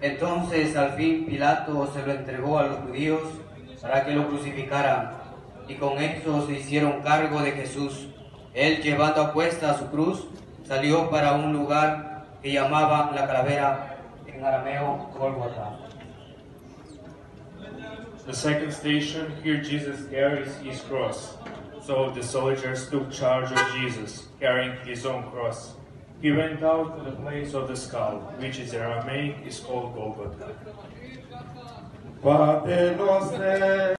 Entonces al fin Pilato se lo entregó a los judíos para que lo crucificaran, y con eso se hicieron cargo de Jesús. Él, llevando a cuesta su cruz, salió para un lugar que llamaban la Calavera, en arameo Gólgota. The second station, here Jesus carries his cross. So the soldiers took charge of Jesus, carrying his own cross. He went out to the place of the skull, which in Aramaic is called Golgotha.